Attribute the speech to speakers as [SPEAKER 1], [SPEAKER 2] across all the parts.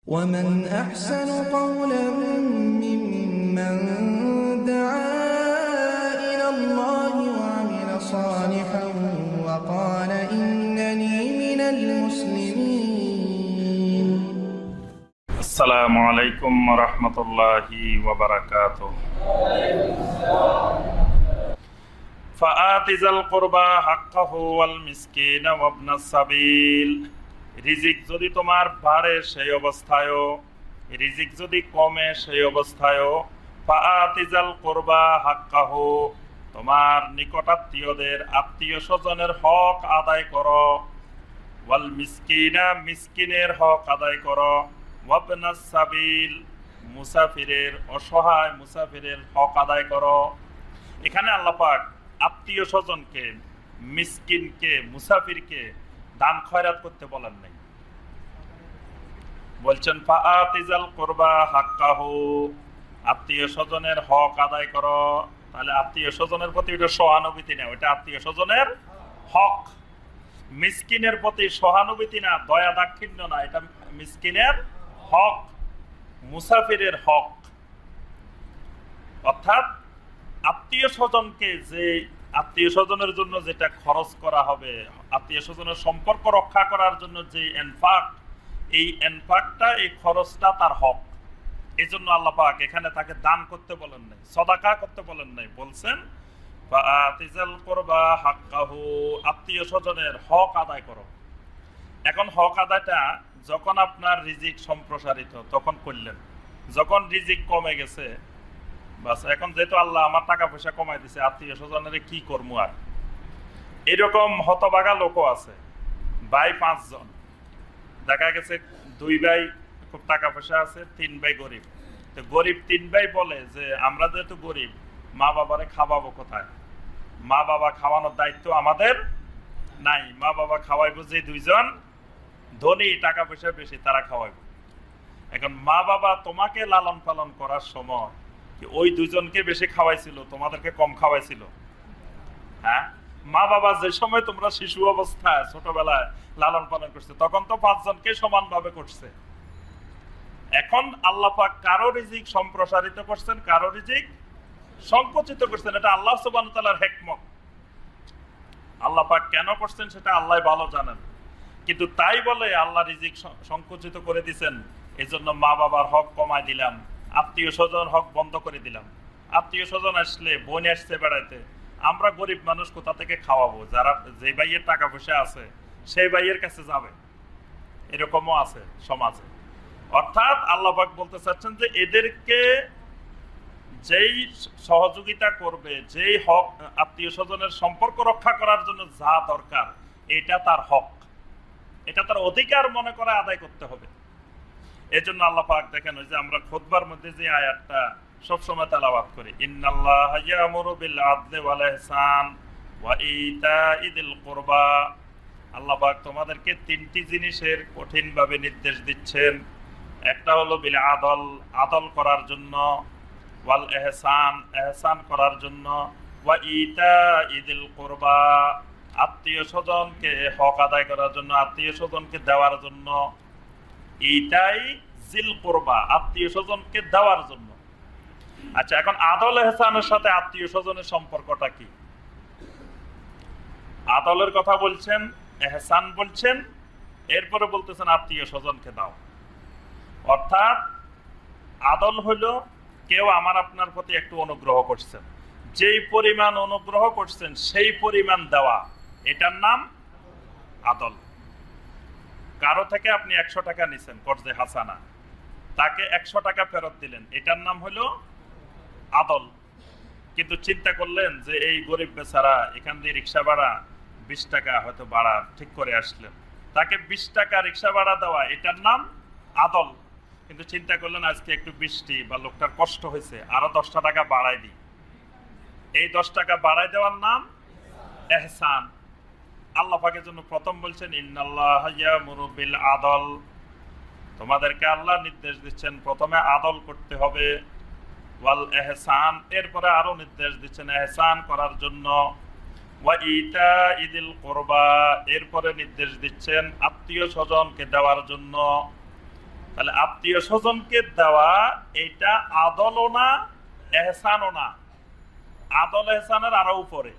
[SPEAKER 1] ومن أحسن قولا ممن دعا إلى الله وعمل صالحا وقال إنني من المسلمين.
[SPEAKER 2] السلام عليكم ورحمة الله وبركاته. فآت ذا القربى حقه والمسكين وابن السبيل. রিজিক যদি তোমার বাড়ে সেই অবস্থায়ও, রিজিক যদি কমে সেই অবস্থায়ও, ফাআতি যাল কুরবা হাক্কাহু, তোমার নিকটাত্মীয়দের আত্মীয় স্বজনের হক আদায় করো, ওয়াল মিসকিনা, মিসকিনের হক আদায় করো, ওয়াবনাস সাবিল, মুসাফিরের, অসহায় মুসাফিরের হক আদায় করো। এখানে আল্লাহ পাক আত্মীয় স্বজনকে, মিসকিনকে, মুসাফিরকে দান খয়রাত করতে বলেন নাই, বলছেন ফাআতিজাল কুরবা হাক্কাহু, আত্মীয় স্বজনের হক আদায় করো। তাহলে আত্মীয় স্বজনের প্রতি ওটা সহানুভূতি না, ওটা আত্মীয় স্বজনের হক। মিসকিনের প্রতি সহানুভূতি না, দয়া দাক্ষিণ্য না, এটা মিসকিনের হক, মুসাফিরের হক। অর্থাৎ আত্মীয় স্বজনকে, যে আত্মীয় স্বজনের জন্য যেটা খরচ করা হবে, আত্মীয় স্বজনের সম্পর্ক রক্ষা করার জন্য যে এনফাক, এই এনফাকটা, এই খরচটা তার হক। এই জন্য আল্লাহ পাক এখানে তাকে দান করতে বলেন নাই, সদাকা করতে বলেন নাই, বলছেন ফাআতিজাল কুরবা হাক্কাহু, আত্মীয় স্বজনের হক আদায় করো। এখন হক আদায়টা যখন আপনার রিজিক সম্প্রসারিত তখন করলেন, যখন রিজিক কমে গেছে, বাস এখন যেহেতু আল্লাহ আমার টাকা পয়সা কমাই দিছে, আত্মীয় স্বজনের কি করবো আর। এরকম হতবাগা লোকও আছে, ভাই 5 জন, দেখা গেছে 2 ভাই খুব টাকা পয়সা আছে, 3 ভাই গরিব। তো গরিব 3 ভাই বলে যে আমরা যেহেতু গরিব, মা বাবারে খাওয়াবো কোথায়, মা বাবা খাওয়ানোর দায়িত্ব আমাদের নাই, মা বাবা খাওয়াইবো যে 2 জন ধনী, টাকা পয়সা বেশি, তারা খাওয়াইবো। এখন মা বাবা তোমাকে লালন পালন করার সময় ওই 2 জনকে বেশি খাওয়াইছিল, তোমাদেরকে কম খাওয়াইছিল? হ্যাঁ, মা বাবা যে সময় তোমরা শিশু অবস্থায় ছোটবেলায় লালন পালন করছে, তখন তো 5 জনকে সমানভাবে করছে। এখন আল্লাহ পাক কারো রিজিক সম্প্রসারিত করছেন, কারো রিজিক সংকুচিত করছেন। এটা আল্লাহ সুবহানাহু ওয়া তাআলার হিকমত। আল্লাহ পাক কেন করছেন সেটা আল্লাহ ভালো জানেন, কিন্তু তাই বলে আল্লাহ রিজিক সংকুচিত করে দিয়েছেন, এজন্য মা বাবার হক কমায় দিলাম, আত্মীয় স্বজন হক বন্ধ করে দিলাম। আত্মীয় স্বজন আসলে, বোন আসছে বেড়াইতে, আমরা গরিব মানুষ কোথা থেকে খাওয়াবো? যারা, যে ভাইয়ের টাকা পয়সা আছে সেই ভাইয়ের কাছে যাবে, এরকমও আছে সমাজে। অর্থাৎ আল্লাহ পাক বলতে চাচ্ছেন যে এদেরকে যেই সহযোগিতা করবে, যেই হক, আত্মীয় স্বজনের সম্পর্ক রক্ষা করার জন্য যা দরকার, এটা তার হক, এটা তার অধিকার মনে করে আদায় করতে হবে। এজন্য আল্লাহ পাক দেখেন, ওই যে আমরা খুতবার মধ্যে যে আয়াতটা সবসময় তেলাওয়াত করি, ইন্নাল্লাহা ইয়ামুরু বিল আদলি ওয়াল ইহসান ওয়া ইতাইযিল কুরবা, আল্লাহ পাক তোমাদেরকে 3টি জিনিসের কঠিনভাবে নির্দেশ দিচ্ছেন। একটা হলো বিল আদল, আদল করার জন্য, ওয়াল ইহসান, ইহসান করার জন্য, ওয়া ইতাইযিল কুরবা, আত্মীয় স্বজনকে হক আদায় করার জন্য, আত্মীয় স্বজনকে দেওয়ার জন্য। এইটাই জিল কুরবা, আত্মীয় স্বজনকে দেওয়ার জন্য। আচ্ছা, এখন আদল এহসানের সাথে আত্মীয় স্বজনের সম্পর্কটা কি? আদলের কথা বলছেন, এহসান বলছেন, এরপরে বলতেছেন আত্মীয় স্বজনকে দাও। অর্থাৎ আদল হলো কেউ আমার আপনার প্রতি একটু অনুগ্রহ করছেন, যেই পরিমাণ অনুগ্রহ করছেন সেই পরিমাণ দেওয়া, এটার নাম আদল। কারো থেকে আপনি 100 টাকা নিছেন কর্জে হাসানা, তাকে 100 টাকা ফেরত দিলেন, এটার নাম হলো আদল। কিন্তু চিন্তা করলেন যে এই গরিব বেচারা এখান দিয়ে রিক্সা ভাড়া 20 টাকা হয়তো ভাড়া ঠিক করে আসলেন, তাকে 20 টাকা রিক্সা ভাড়া দেওয়া, এটার নাম আদল। কিন্তু চিন্তা করলেন আজকে একটু বৃষ্টি বা লোকটার কষ্ট হয়েছে, আরো 10টা টাকা বাড়াই দিই, এই 10 টাকা বাড়াই দেওয়ার নাম ইহসান। আল্লাহ পাকের জন্য প্রথম বলছেন ইন্নাল্লাহা ইয়ামুরু বিল আদল, তোমাদেরকে আল্লাহ নির্দেশ দিচ্ছেন প্রথমে আদল করতে হবে, ওয়াল ইহসান, এরপরে আরো নির্দেশ দিচ্ছেন ইহসান করার জন্য, ওয়া ইতাইযিল কুরবা, এরপরে নির্দেশ দিচ্ছেন আত্মীয় স্বজনকে দেওয়ার জন্য। তাহলে আত্মীয় স্বজনকে দেওয়া এটা আদলও না, এহসানও না। আদল এহসানের আরো উপরে,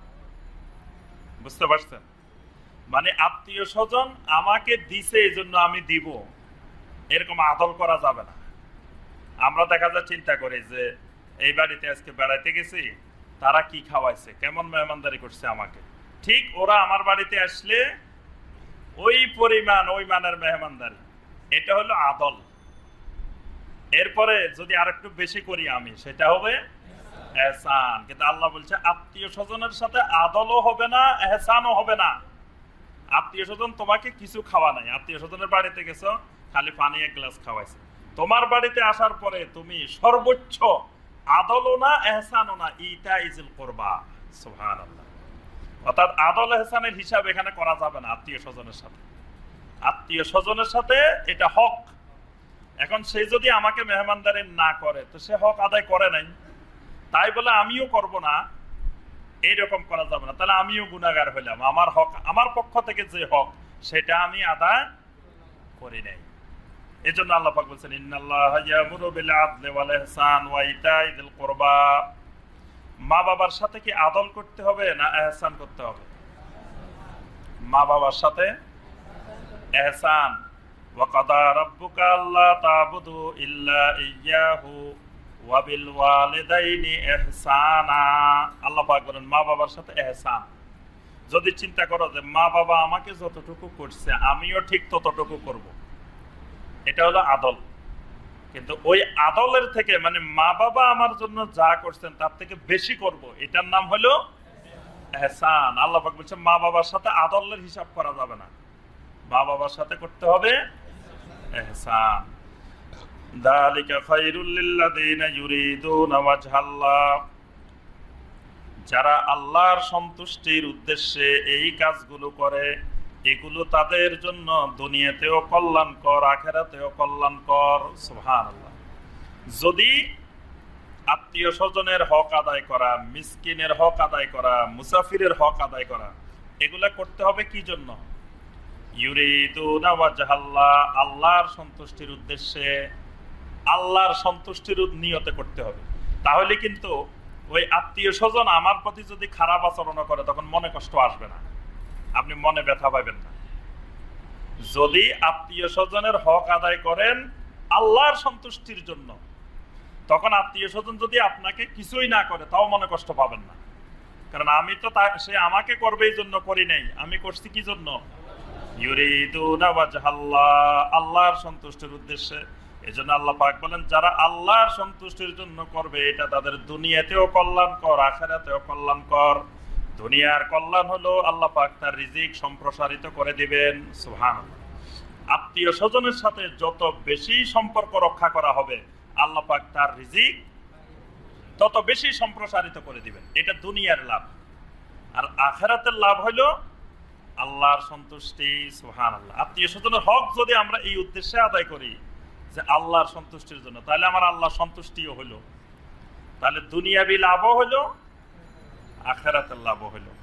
[SPEAKER 2] বুঝতে পারছেন? মানে আত্মীয় স্বজন আমাকে দিছে এই জন্য আমি দিব, এরকম আদল করা যাবে না। আমরা দেখা যায় চিন্তা করি যে এই বাড়িতে আজকে বেড়াইতে গেছি, তারা কি খাওয়াইছে, কেমন মেহমানদারি করছে আমাকে, ঠিক ওরা আমার বাড়িতে আসলে ওই পরিমাণ ওই মানের মেহমানদারি, এটা হলো আদল। এরপরে যদি আরেকটু বেশি করি আমি, সেটা হবে এহসান। কিন্তু আল্লাহ বলছে আত্মীয় স্বজনের সাথে আদলও হবে না, এহসানও হবে না। আত্মীয় স্বজন তোমাকে কিছু খাওয়া নাই, আত্মীয় স্বজনের বাড়িতে গেছো, খালি পানি এক গ্লাস খাওয়াইছে, তোমার বাড়িতে আসার পরে তুমি সর্বোচ্চ আদলও না, এহসানও না, ইতা ইজিল করবা। সুবহানাল্লাহ। অর্থাৎ আদল এহসানের হিসাব এখানে করা যাবে না আত্মীয় স্বজনের সাথে। আত্মীয় স্বজনের সাথে এটা হক। এখন সে যদি আমাকে মেহমানদারি না করে, তো সে হক আদায় করে নাই, তাই বলে আমিও করব না, এইরকম করা যাবে না। তাহলে আমিও গুনাহগার হইলাম, আমার হক, আমার পক্ষ থেকে যে হক সেটা আমি আদায় করি নাই। এজন্য আল্লাহ পাক বলেছেন ইন্নাল্লাহা ইয়ামুরু বিল আদলি ওয়াল ইহসান ওয়া ইতাই যিল কুরবা। মা বাবার সাথে কি আদল করতে হবে না এহসান করতে হবে? মা বাবার সাথে এহসান। ওয়া কাদা রাব্বুকা আল্লা তা'বুদু ইল্লা ইয়্যাহু ওয়া বিল ওয়ালিদাইনি ইহসানা। আল্লাহ পাক বলেন মা বাবার সাথে এহসান। যদি চিন্তা করো যে মা বাবা আমাকে যতটুকু করছে আমিও ঠিক ততটুকু করব, এটা হলো আদল। কিন্তু ওই আদলের থেকে, মানে মা বাবা আমার জন্য যা করছেন তার থেকে বেশি করব, এটার নাম হলো এহসান। আল্লাহ পাক বলছেন মা বাবার সাথে আদলের হিসাব করা যাবে না, মা বাবার সাথে করতে হবে এহসান। যালিকা খায়রুল লিল্লাযিনা ইউরিদুনা ওয়াজহাল্লাহ। যারা আল্লাহর সন্তুষ্টির উদ্দেশ্যে এই কাজগুলো করে, এগুলো তাদের জন্য দুনিয়াতেও কল্যাণকর, আখিরাতেও কল্যাণকর। সুবহানাল্লাহ। যদি আত্মীয় স্বজনের হক আদায় করা, মিসকিনের হক আদায় করা, মুসাফিরের হক আদায় করা, এগুলা করতে হবে কি জন্য? ইউরিদুনা ওয়াজহাল্লাহ, আল্লাহর সন্তুষ্টির উদ্দেশ্যে, আল্লাহর সন্তুষ্টির নিয়তে করতে হবে। তাহলে কিন্তু ওই আত্মীয় স্বজন আমার প্রতি যদি খারাপ আচরণ করে, তখন মনে কষ্ট আসবে না, আপনি মনে ব্যথা পাবেন না। যদি আত্মীয় স্বজনের হক আদায় করেন আল্লাহর সন্তুষ্টির জন্য, তখন আত্মীয় স্বজন যদি আপনাকে কিছুই না করে তাও মনে কষ্ট পাবেন না। কারণ আমি তো সে আমাকে করবে এই জন্য করি নাই, আমি করছি কি জন্য? ইউরিদুনা ওয়াজহাল্লাহ, আল্লাহর সন্তুষ্টির উদ্দেশ্যে। এজন্য আল্লাহ পাক বলেন যারা আল্লাহর সন্তুষ্টির জন্য করবে, এটা তাদের দুনিয়াতেও কল্যাণকর, আখিরাতেও কল্যাণকর। দুনিয়ার কল্যাণ হলো আল্লাহ পাক তার রিজিক সম্প্রসারিত করে দিবেন। সুবহানাল্লাহ। আত্মীয় স্বজনের সাথে যত বেশি সম্পর্ক রক্ষা করা হবে, আল্লাহ পাক তার রিজিক তত বেশি সম্প্রসারিত করে দিবেন। এটা দুনিয়ার লাভ। আর আখিরাতের লাভ হলো আল্লাহর সন্তুষ্টি। সুবহানাল্লাহ। আত্মীয় স্বজনের হক যদি আমরা এই উদ্দেশ্যে আদায় করি যে আল্লাহর সন্তুষ্টির জন্য, তাহলে আমার আল্লাহ সন্তুষ্টিও হলো, তাহলে দুনিয়াবি লাভও হলো, আখিরাতের লাভও হলো।